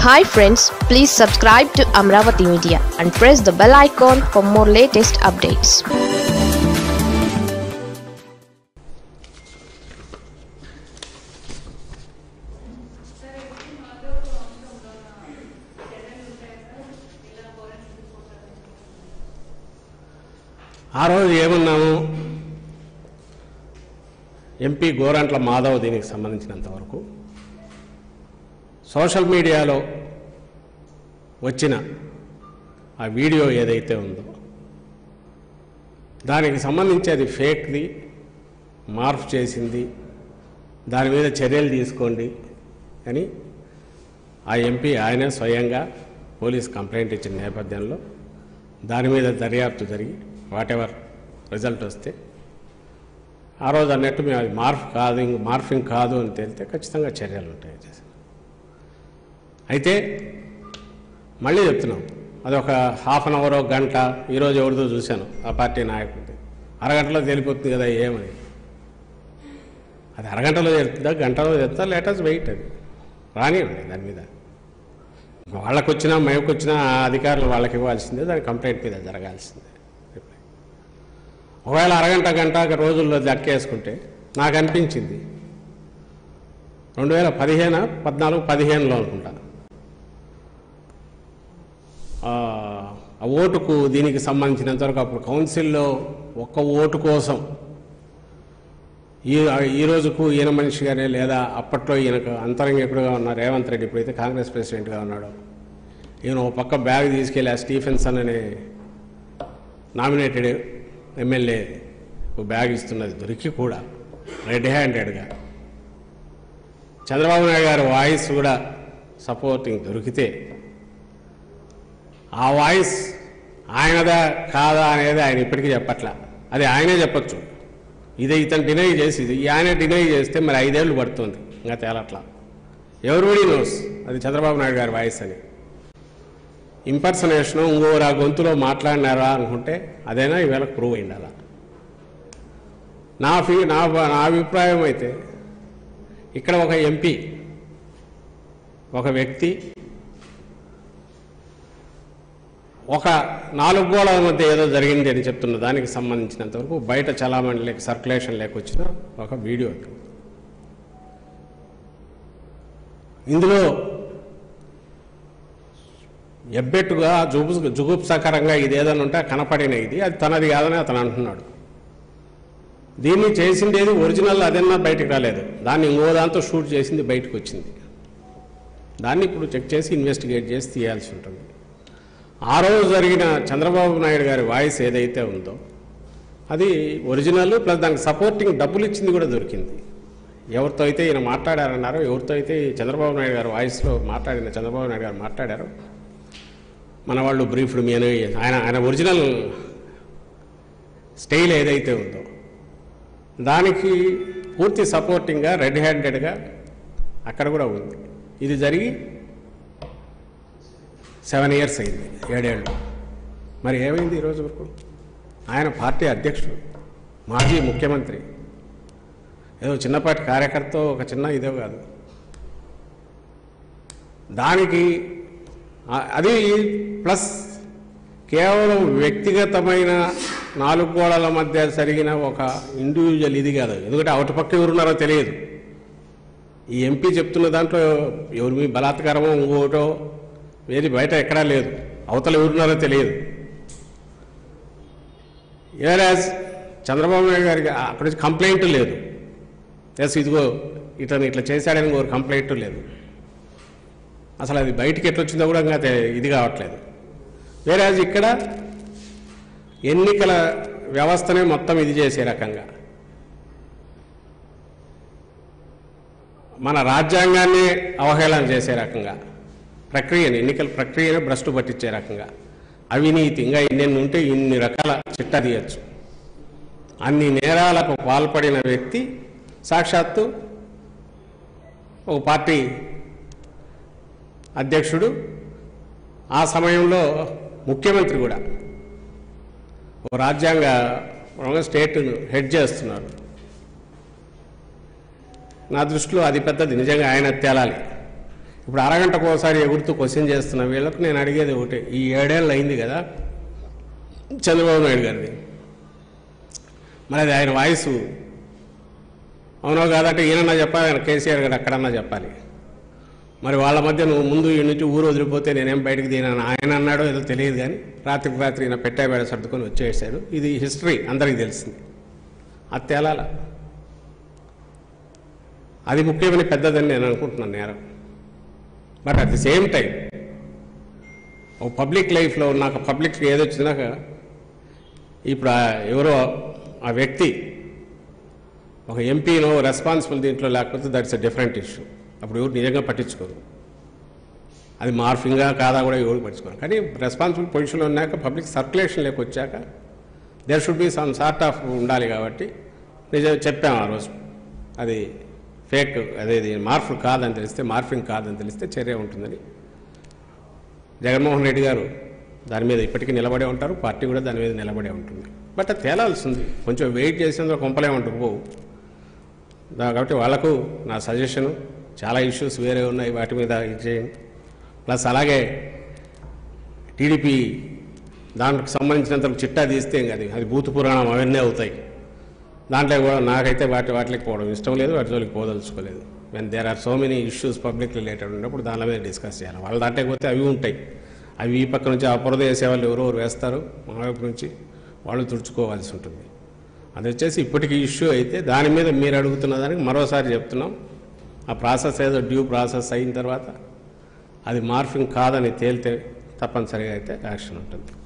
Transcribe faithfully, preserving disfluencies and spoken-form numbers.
Hi friends, please subscribe to Amaravathi Media and press the bell icon for more latest updates. ఆ రోజు ఏమన్నాము MP Gorantla Madhav దీనికి సంబంధించినంత వరకు social మీడియాలో వచ్చిన ఆ వీడియో ఏదైతే ఉందో దానికి సంబంధించి అది ఫేక్ది, మార్ఫ్ చేసింది, దాని మీద చర్యలు తీసుకోండి అని ఆ ఎంపీ ఆయనే స్వయంగా పోలీస్ కంప్లైంట్ ఇచ్చిన నేపథ్యంలో దాని మీద దర్యాప్తు జరిగి వాట్ ఎవర్ రిజల్ట్ వస్తే ఆ రోజు అన్నట్టు మేము అది మార్ఫ్ కాదు, ఇంక మార్ఫింగ్ కాదు అని తేలితే ఖచ్చితంగా చర్యలు ఉంటాయి. అయితే మళ్ళీ చెప్తున్నాం, అది ఒక హాఫ్ అన్ అవర్ గంట ఈరోజు ఎవరిదో చూశాను ఆ పార్టీ నాయకుడిది, అరగంటలో తేలిపోతుంది కదా ఏమని. అది అరగంటలో తెలుస్తుందా, గంటలో తెలుస్తుందా, లేటెస్ట్ వెయిట్ అది రానివ్వండి. దాని మీద వాళ్ళకు వచ్చినా మేమకు వచ్చినా అధికారులు వాళ్ళకి ఇవ్వాల్సిందే, దాని కంప్లైంట్ మీద జరగాల్సిందే. ఒకవేళ అరగంట గంట రోజుల్లో దక్కేసుకుంటే నాకు అనిపించింది రెండు వేల పదిహేను పద్నాలుగు పదిహేనులో అనుకుంటా ఆ ఓటుకు దీనికి సంబంధించినంతవరకు అప్పుడు కౌన్సిల్లో ఒక్క ఓటు కోసం ఈ ఈ రోజుకు ఈయన మనిషిగానే లేదా అప్పట్లో ఈయనకు అంతరంగికుడుగా ఉన్న రేవంత్ రెడ్డి ఇప్పుడైతే కాంగ్రెస్ ప్రెసిడెంట్గా ఉన్నాడు, ఈయన ఒక పక్క బ్యాగ్ తీసుకెళ్ళి ఆ స్టీఫెన్సన్ అనే నామినేటెడ్ ఎమ్మెల్యే ఒక బ్యాగ్ ఇస్తున్నది దొరికి కూడా రెడ్ హ్యాండెడ్గా చంద్రబాబు నాయుడు గారి వాయిస్ కూడా సపోర్టింగ్ దొరికితే ఆ వాయిస్ ఆయనదా కాదా అనేది ఆయన ఇప్పటికీ చెప్పట్లా, అది ఆయనే చెప్పచ్చు. ఇదే ఇతను డినై చేసి ఇది ఆయన డినై చేస్తే మరి ఐదేళ్ళు పడుతుంది, ఇంకా తేలట్లా. ఎవరిబడి నోస్ అది చంద్రబాబు నాయుడు గారి వాయిస్ అని. ఇంపర్సనేషను ఇంకోరు ఆ గొంతులో మాట్లాడినారా అనుకుంటే అదైనా ఈవేళ ప్రూవ్ అయింది. అలా నా ఫీ నా నా అభిప్రాయం అయితే ఇక్కడ ఒక ఎంపీ, ఒక వ్యక్తి ఒక నాలుగు గోళాల మధ్య ఏదో జరిగింది అని చెప్తున్న దానికి సంబంధించినంతవరకు బయట చలామణి లేక సర్క్యులేషన్ లేకొచ్చిన ఒక వీడియో. ఇందులో ఎబ్బెట్టుగా జుగు జుగుప్సాకరంగా ఇది ఏదైనా ఉంటే కనపడిన ఇది అది తనది కాదని అతను అంటున్నాడు. దీన్ని చేసిండేది ఒరిజినల్ అదన్నా బయటకు రాలేదు, దాన్ని ఇంకో దాంతో షూట్ చేసింది బయటకు వచ్చింది. దాన్ని ఇప్పుడు చెక్ చేసి ఇన్వెస్టిగేట్ చేసి తీయాల్సి ఉంటుంది. ఆ రోజు జరిగిన చంద్రబాబు నాయుడు గారి వాయిస్ ఏదైతే ఉందో అది ఒరిజినల్, ప్లస్ దానికి సపోర్టింగ్ డబ్బులు ఇచ్చింది కూడా దొరికింది. ఎవరితో అయితే ఈయన మాట్లాడారన్నారో, ఎవరితో అయితే చంద్రబాబు నాయుడు గారి వాయిస్లో మాట్లాడిన చంద్రబాబు నాయుడు గారు మాట్లాడారో మన వాళ్ళు బ్రీఫ్డ్ మీ అని ఆయన ఆయన ఒరిజినల్ స్టైల్ ఏదైతే ఉందో దానికి పూర్తి సపోర్టింగ్గా రెడ్ హ్యాండెడ్గా అక్కడ కూడా ఉంది. ఇది జరిగి సెవెన్ ఇయర్స్ అయింది, ఏడేళ్ళు. మరి ఏమైంది ఈరోజు వరకు? ఆయన పార్టీ అధ్యక్షుడు, మాజీ ముఖ్యమంత్రి, ఏదో చిన్నపాటి కార్యకర్త ఒక చిన్న ఇదే కాదు. దానికి అది ప్లస్ కేవలం వ్యక్తిగతమైన నాలుగు గోడల మధ్య జరిగిన ఒక ఇండివిజువల్ ఇది కాదు. ఎందుకంటే అవటిపక్క ఎవరున్నారో తెలియదు. ఈ ఎంపీ చెప్తున్న దాంట్లో ఎవరు మీ బలాత్కారమో ఇంకోటో వేరే బయట ఎక్కడా లేదు, అవతల ఎవరున్నారో తెలియదు. ఏరాజ్ చంద్రబాబు నాయుడు గారికి అక్కడి నుంచి కంప్లైంట్ లేదు, ఎస్ ఇదిగో ఇతను ఇట్లా చేశాడని ఇంకొక కంప్లైంట్ లేదు. అసలు అది బయటికి ఎట్లొచ్చిందో కూడా ఇంకా ఇది కావట్లేదు. వేరాజ్ ఇక్కడ ఎన్నికల వ్యవస్థనే మొత్తం ఇది చేసే రకంగా, మన రాజ్యాంగాన్ని అవహేళన చేసే రకంగా, ప్రక్రియను ఎన్నికల ప్రక్రియను భ్రష్టు పట్టించే రకంగా, అవినీతి ఇంకా ఎన్నెన్ని ఉంటే ఇన్ని రకాల చిట్టా తీయచ్చు. అన్ని నేరాలకు పాల్పడిన వ్యక్తి సాక్షాత్తు ఒక పార్టీ అధ్యక్షుడు, ఆ సమయంలో ముఖ్యమంత్రి కూడా ఒక రాజ్యాంగ స్టేట్ను హెడ్ చేస్తున్నారు. నా దృష్టిలో అది పెద్దది, నిజంగా ఆయన తేలాలి. ఇప్పుడు అరగంటకు ఒకసారి ఎగురుతూ క్వశ్చన్ చేస్తున్న వీళ్ళకు నేను అడిగేది ఒకటే, ఈ ఏడేళ్ళు అయింది కదా చంద్రబాబు నాయుడు గారిది, మరి అది ఆయన వాయిస్ అవునో కాదంటే ఈయనన్నా చెప్పాలి, ఆయన కేసీఆర్ గారు అక్కడన్నా చెప్పాలి. మరి వాళ్ళ మధ్య నువ్వు ముందు ఈ నుంచి ఊరు వదిలిపోతే నేనేం బయటకు తీయనని ఆయన అన్నాడో ఏదో తెలియదు, కానీ రాత్రికి రాత్రి ఈయన పెట్టాబేడ సర్దుకొని వచ్చేసాడు. ఇది హిస్టరీ అందరికీ తెలిసింది. అది తేలాల, అది ముఖ్యమైన పెద్దదని నేను అనుకుంటున్నాను నేరం. But at the same time ఓ పబ్లిక్ లైఫ్లో నాకు పబ్లిక్ ఏదొచ్చినాక ఇప్పుడు ఎవరో ఆ వ్యక్తి ఒక ఎంపీనో రెస్పాన్సిబుల్ దీంట్లో లేకపోతే దట్స్ ఎ డిఫరెంట్ ఇష్యూ. అప్పుడు ఎవరు నిజంగా పట్టించుకోరు, అది మార్ఫింగా కాదా కూడా ఎవరు పట్టించుకోరు. కానీ రెస్పాన్సిబుల్ పొజిషన్లో ఉన్నాక పబ్లిక్ సర్క్యులేషన్లోకి వచ్చాక there should be some sort of ఉండాలి. కాబట్టి నిజం చెప్పాము ఆ రోజు, అది ఫేక్, అదేది మార్ఫ్ కాదని తెలిస్తే, మార్ఫింగ్ కాదని తెలిస్తే చర్య ఉంటుందని. జగన్మోహన్ రెడ్డి గారు దాని మీద ఇప్పటికీ నిలబడే ఉంటారు, పార్టీ కూడా దాని మీద నిలబడే ఉంటుంది. బట్ అది తేలాల్సింది, కొంచెం వెయిట్ చేసేందుకు కొంపలే ఉంటుంది పోవు. కాబట్టి వాళ్ళకు నా సజెషను, చాలా ఇష్యూస్ వేరే ఉన్నాయి, వాటి మీద ఇది చేయండి. ప్లస్ అలాగే టీడీపీ దానికి సంబంధించినంతకు చిట్టా తీస్తే అది అది భూత పురాణం అవన్నీ అవుతాయి. దాంట్లో కూడా నాకైతే వాటి వాటికి పోవడం ఇష్టం లేదు, వాటి జోలికి పోదలుచుకోలేదు. When there are so many issues public related ఉన్నప్పుడు దాని మీద డిస్కస్ చేయాలి. వాళ్ళ దాంట్లోకి పోతే అవి ఉంటాయి, అవి ఈ పక్క నుంచి ఆ పొరద వేసేవాళ్ళు ఎవరెవరు వేస్తారు, మా వైపు నుంచి వాళ్ళు తుడుచుకోవాల్సి ఉంటుంది. అది వచ్చేసి ఇప్పటికీ ఇష్యూ అయితే దాని మీద మీరు అడుగుతున్న దానికి మరోసారి చెప్తున్నాం, ఆ ప్రాసెస్ ఏదో డ్యూ ప్రాసెస్ అయిన తర్వాత అది మార్ఫింగ్ కాదని తేలితే తప్పనిసరిగా అయితే యాక్షన్ ఉంటుంది.